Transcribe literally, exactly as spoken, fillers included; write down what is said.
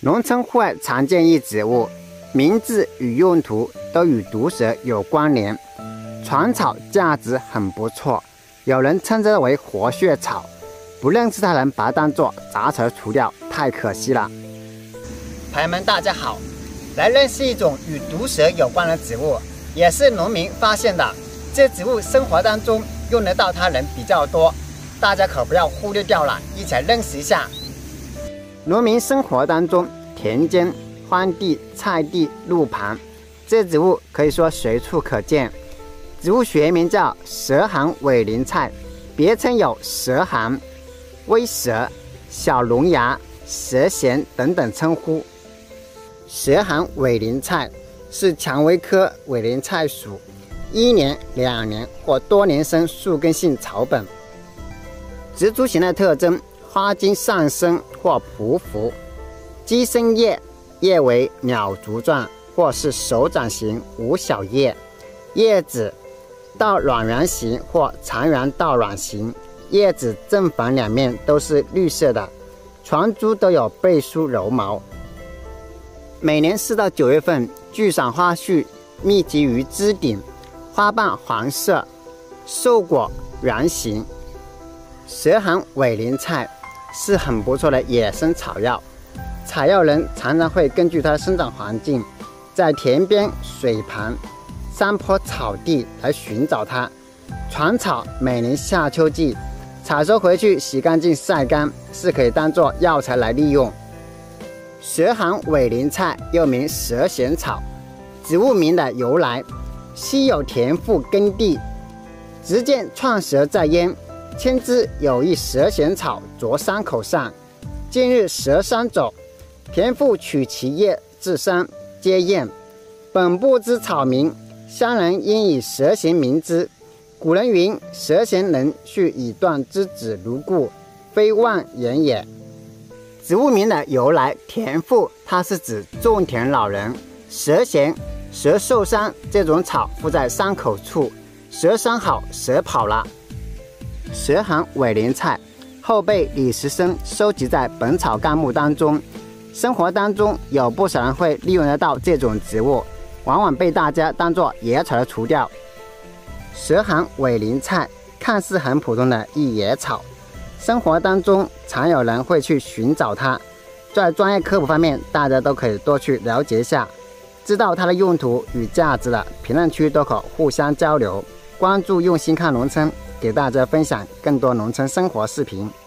农村户外常见一植物，名字与用途都与毒蛇有关联。船草价值很不错，有人称之为活血草，不认识它人把它当作杂草除掉，太可惜了。朋友们，大家好，来认识一种与毒蛇有关的植物，也是农民发现的。这植物生活当中用得到它人比较多，大家可不要忽略掉了，一起来认识一下。农民生活当中，田间、荒地、菜地、路旁，这植物可以说随处可见。植物学名叫蛇行委陵菜，别称有蛇行、微蛇、小龙牙、蛇藓等等称呼。蛇行委陵菜是蔷薇科委陵菜属一年、两年或多年生树根性草本。植株型的特征：花茎上升或匍匐，基生叶，叶为鸟足状或是手掌形无小叶，叶子到卵圆形或长圆到卵形，叶子正反两面都是绿色的，全株都有背梳柔毛。每年四到九月份，聚赏花序密集于枝顶，花瓣黄色，瘦果圆形。蛇行委陵菜是很不错的野生草药，采药人常常会根据它的生长环境，在田边、水旁、山坡、草地来寻找它。船草每年夏秋季采收回去，洗干净晒干，是可以当做药材来利用。蛇行委陵菜又名蛇藓草，植物名的由来：昔有田妇耕地，只见创蛇在焉，牵之有一蛇藓草着伤口上。近日蛇伤走，田妇取其叶治伤，皆验。本部之草名，乡人因以蛇形名之。古人云：蛇形能续以断之子如故，非妄言也。植物名的由来：田妇，它是指种田老人。蛇形，蛇受伤，这种草附在伤口处，蛇伤好，蛇跑了。蛇行委陵菜后被李时珍收集在《本草纲目》当中。生活当中有不少人会利用得到这种植物，往往被大家当作野草的除掉。蛇行委陵菜看似很普通的一野草，生活当中常有人会去寻找它。在专业科普方面，大家都可以多去了解一下，知道它的用途与价值的，评论区都可互相交流。关注用心看农村，给大家分享更多农村生活视频。